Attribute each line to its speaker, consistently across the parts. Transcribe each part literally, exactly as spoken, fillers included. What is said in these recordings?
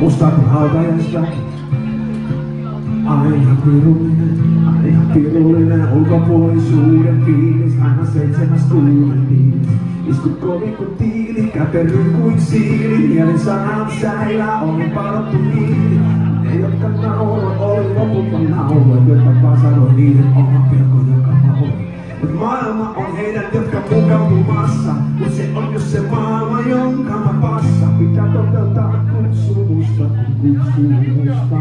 Speaker 1: Mustat hautajaisväki. Aina pirullinen, aina pirullinen, ulkopuolisuuden fiilis, aina seitsemäs kuuden viides. Iskut kovin kuin tiili, käpery kuin siili, mielen sanan säilää, olen padottu hiili. Ne jotka nauroi, oli lopulta nauroit, jotka vaan sanoi niiden oma pelko, joka mahdoi. Et maailma on heidän, jotka mukautumassa, mut se on jos se maailma, jonka mä passa. Pitää toteuttaa kutsumusta, kun kutsumusta.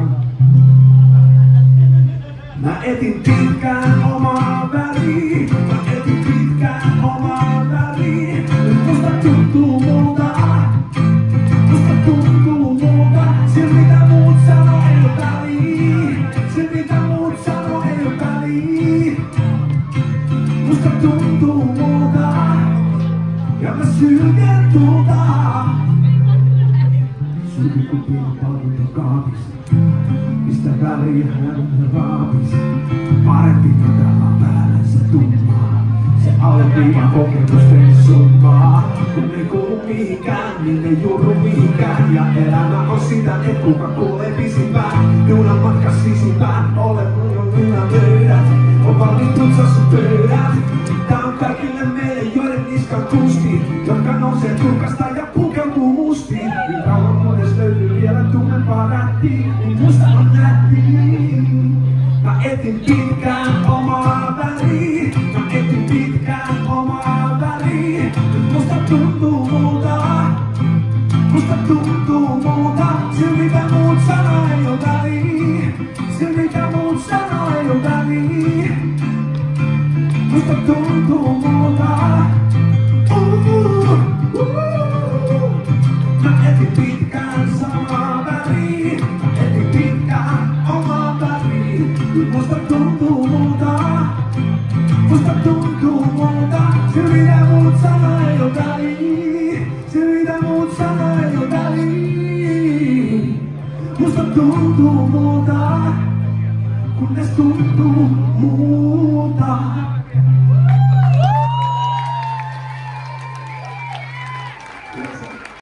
Speaker 1: Mä etin pitkään omaa väliin, mä etin pitkään omaa väliin. Nyt musta tuntuu multa, musta tuntuu multa. Sillä mitä muut sanoo ei oo väliin, sillä mitä muut sanoo ei oo väliin. Musta tuntuu multa, ja mä sylken tulta. Sylki kun pieni palkintokaapis, mistä väliä hän raapis. Parempi matala päällensä tummaa, se alleviivan kokemusten summaa. Kun ei kuulu mihinkään, niin ei juuru mihinkään. Ja elämä on sitä, et kuka kuulee pisimpään. Junan matka sisimpään, ole mun on minä löydät. On valmis putsaa sun pöydät. Tää on kaikille meille, joiden niskan kusti, jotka nousee turkasta ja pukeutuu mustiin. Niin kauan kunnes löytyy vielä tummempaa rättiä, niin musta on nättiä. Mä etin pitkään omaa väliin, mä etin pitkään omaa väliin. Nyt musta tuntuu multa, musta tuntuu multa. Sillä mitä muut sanoo ei oo väliin, sillä mitä muut sanoo ei oo väliin. Musta tuntuu multa. Uh, uh. Mä etin pitkään samaa väliin, mä etin pitkään omaa väliin. Musta tuntuu multa, musta tuntuu multa. Sillä mitä muut sanoo ei oo väliin, sillä mitä muut sanoo ei oo väliin. Musta tuntuu multa, kunnes tuntuu multa.